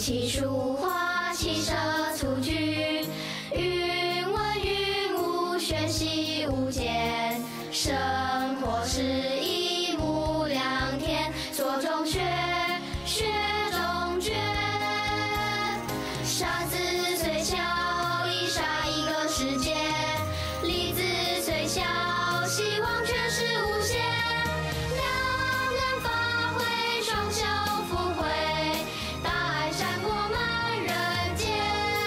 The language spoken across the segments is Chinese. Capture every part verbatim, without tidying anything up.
气书画，气声粗句，云文云武，玄习无间。生活是一目两天，做中学，学中诀。沙子虽小，已杀一个世界；粒子虽小，希望却是无限。两人发挥，双手福慧，大爱闪过满人间。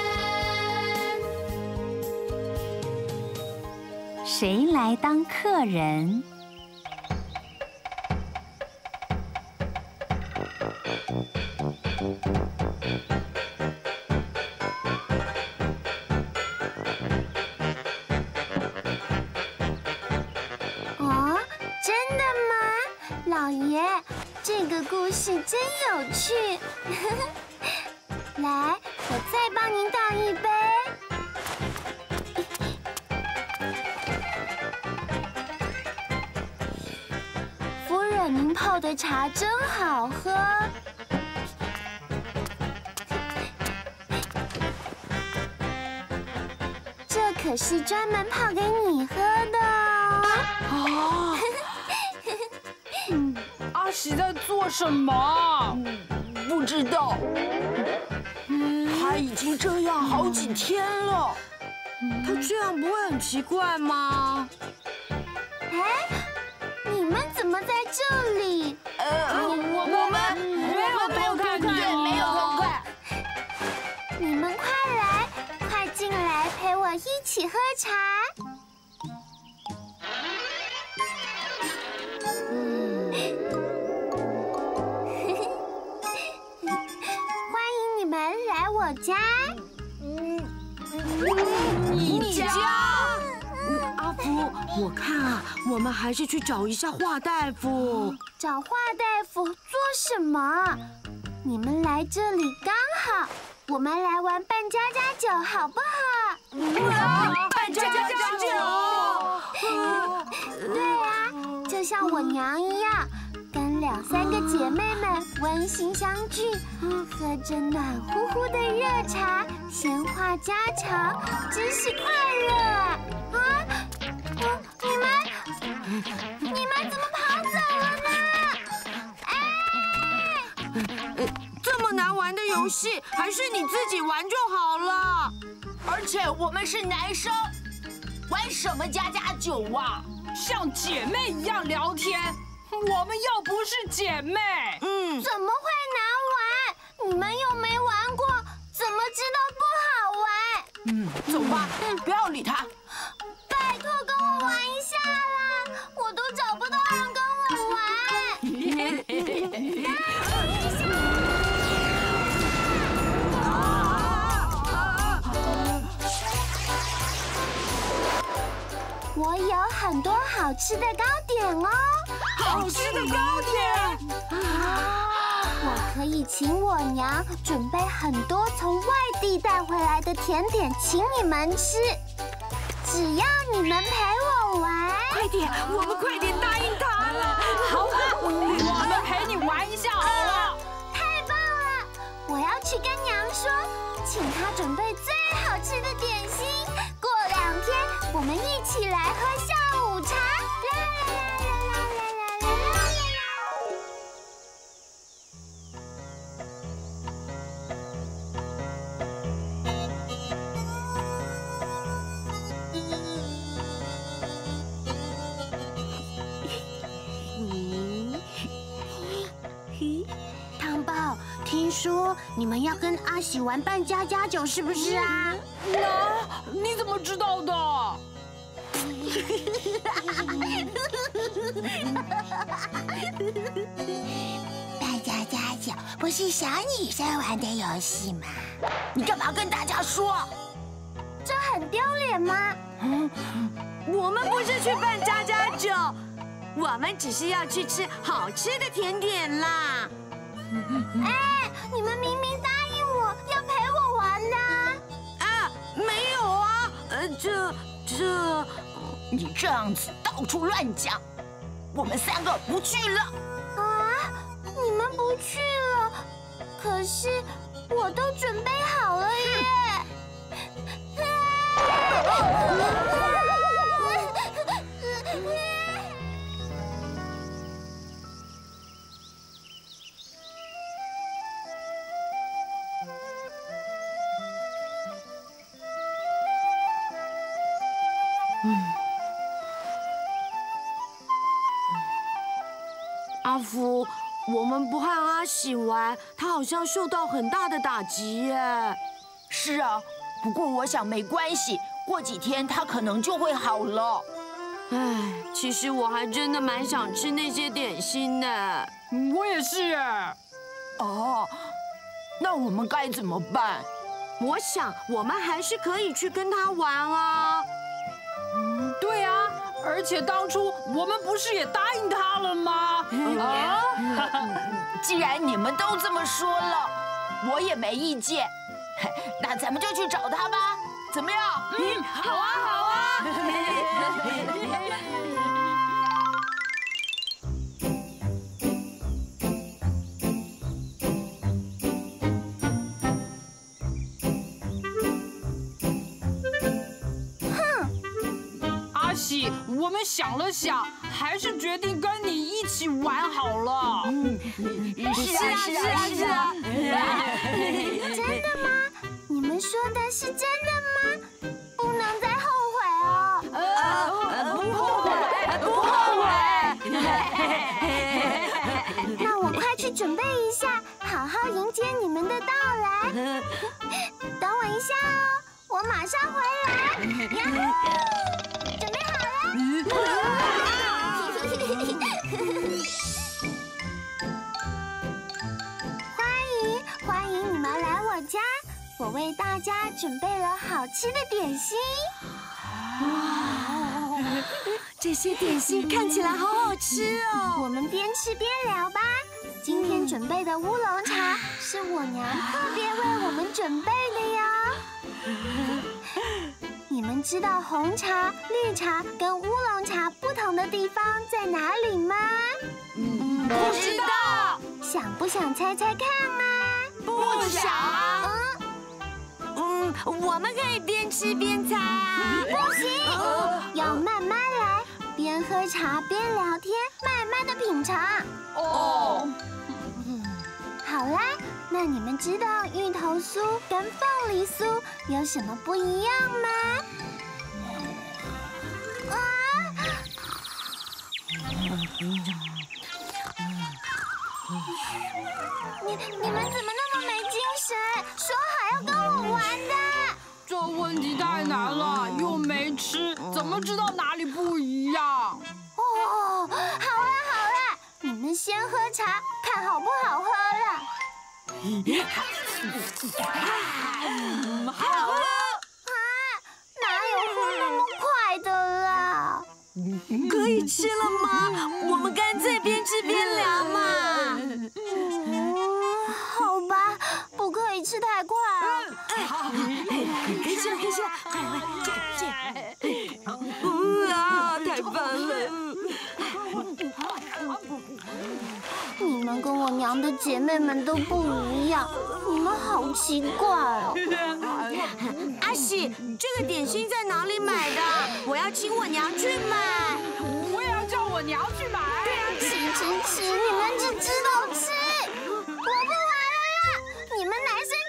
谁来当客人？ 哦，真的吗？老爷，这个故事真有趣。来，我再帮您倒一杯。夫人，您泡的茶真好喝。这可是专门泡给你喝的哦。 啊！阿喜在做什么？ 不知道。他已经这样好几天了。 他这样不会很奇怪吗？ 哎，你们怎么在这里？ 呃，我我们没有偷看你， 没有偷看。 你们快来，快进来陪我一起喝茶。欢迎你们来我家。 你家？阿福，我看啊，我们还是去找一下华大夫。 找华大夫做什么？你们来这里刚好，我们来玩扮家家酒好不好？ 扮家家酒。 对啊，就像我娘一样，跟两三个姐妹们温馨相聚，喝着暖乎乎的热茶，闲话家常，真是快乐啊！啊，你们，你们怎么跑走了呢？哎！ 这么难玩的游戏，还是你自己玩就好了。 而且我们是男生，玩什么家家酒啊？ 像姐妹一样聊天，我们又不是姐妹。 嗯， 怎么会难玩？你们又没玩过，怎么知道不好玩？ 嗯，走吧，不要理他。 拜托跟我玩一下啦！我都找不到人跟我玩。我有很多好吃的糕点哦， 好吃的糕点啊！我可以请我娘准备很多从外地带回来的甜点，请你们吃。只要你们陪我玩， 快点，我们快点答应他了。 好啊，我们陪你玩一下好了。 太棒了！我要去跟娘说，请她准备最好吃的点心。过两天我们一起来喝下午茶。啦啦啦啦啦啦啦啦啦！汤宝，听说你们要跟阿喜玩扮家家酒，是不是啊？ 那你怎么知道的？ 扮家家酒不是小女生玩的游戏吗？ 你干嘛跟大家说？ 这很丢脸吗？ 我们不是去扮家家酒，我们只是要去吃好吃的甜点啦。 哎，你们明明答应我要陪我玩的。 啊，没有啊，呃，这这， 你这样子到处乱讲，我们三个不去了。 啊，你们不去了，可是我都准备好了耶！ 阿福，我们不和阿喜玩，他好像受到很大的打击耶。 是啊，不过我想没关系，过几天他可能就会好了。 唉，其实我还真的蛮想吃那些点心的。 我也是哎。 哦，那我们该怎么办？ 我想我们还是可以去跟他玩啊。 嗯，对啊，而且当初我们不是也答应他了吗？啊！ 既然你们都这么说了，我也没意见。那咱们就去找他吧，怎么样？ 嗯，好啊，好啊。阿喜，我们想了想，还是决定跟你一起玩好了。嗯， 是啊，是啊，是啊。 真的吗？你们说的是真的吗？不能再后悔哦。 呃，不后悔，不后悔。 那我快去准备一下，好好迎接你们的到来。等我一下哦，我马上回来。呀呼，准备好了。欢迎欢迎你们来我家，我为大家准备了好吃的点心。 哇，这些点心看起来好好吃哦！ 我们边吃边聊吧。今天准备的乌龙茶是我娘特别为我们准备的哟。你们知道红茶、绿茶跟乌龙茶不同的地方在哪里吗？ 嗯，不知道。 想不想猜猜看啊？ 不想。 嗯， 我们可以边吃边猜啊。 不行，要慢慢来，边喝茶边聊天，慢慢的品尝。 哦。 好啦，那你们知道芋头酥跟凤梨酥有什么不一样吗？啊！你你们怎么那么没精神？说好要跟我玩的。 这问题太难了，又没吃，怎么知道哪里不一样？ 哦，好啦好啦，你们先喝茶，看好不好喝了。 好喝啊！哪有喝那么快的啦？ 可以吃了吗？我们干脆边吃边聊嘛。 嗯，好吧，不可以吃太快啊。 好，可以吃了，可以吃了，快快，这个这个。啊，太棒了！ 你们跟我娘的姐妹们都不一样，你们好奇怪哦。 阿喜，这个点心在哪里买的？我要请我娘去买。 我也要叫我娘去买。 吃吃吃，你们只知道吃，我不玩了啦！你们男生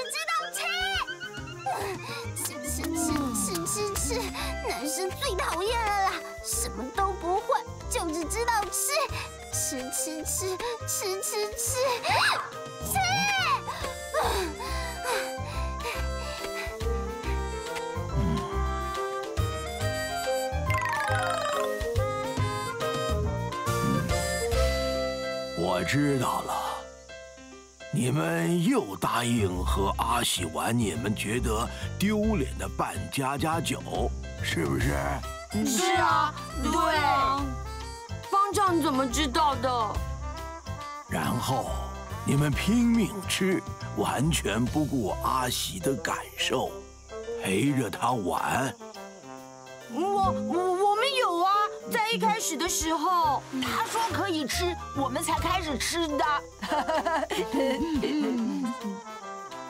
就只知道吃，吃吃吃吃吃吃，男生最讨厌了啦，什么都不会，就只知道吃。吃吃吃吃吃吃吃！ 我知道了，你们又答应和阿喜玩你们觉得丢脸的扮家家酒，是不是？ 是啊，对啊。方丈怎么知道的？ 然后你们拼命吃，完全不顾阿喜的感受，陪着他玩。 我我我们有啊，在一开始的时候， 他说可以吃，我们才开始吃的。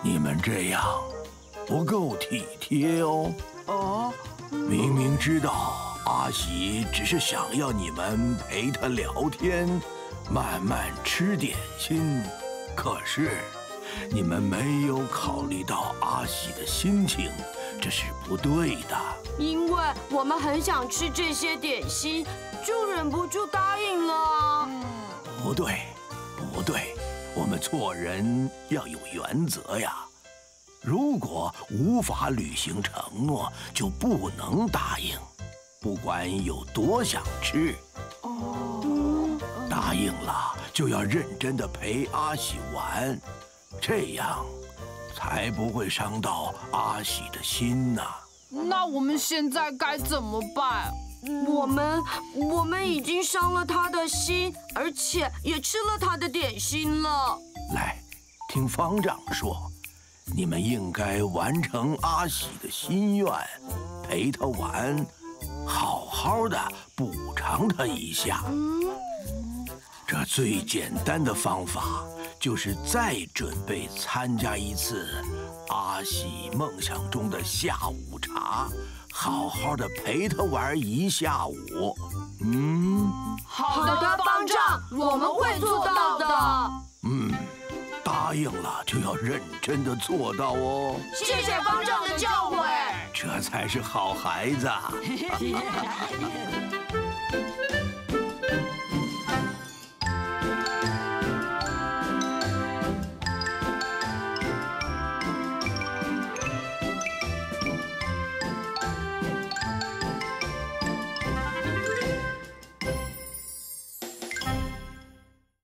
你们这样不够体贴哦。 哦， 明明知道阿喜只是想要你们陪他聊天，慢慢吃点心，可是你们没有考虑到阿喜的心情，这是不对的。 因为我们很想吃这些点心，就忍不住答应了。 不对，不对，我们做人要有原则呀。如果无法履行承诺，就不能答应，不管有多想吃。哦，答应了就要认真的陪阿喜玩，这样才不会伤到阿喜的心呐。 那我们现在该怎么办？ 我们我们已经伤了他的心，而且也吃了他的点心了。 来，听方丈说。你们应该完成阿喜的心愿，陪他玩，好好的补偿他一下。这最简单的方法就是再准备参加一次阿喜梦想中的下午茶，好好的陪他玩一下午。嗯， 好的，方丈，我们会做到的。 嗯。答应了就要认真的做到哦。 谢谢方丈的教诲， 这才是好孩子。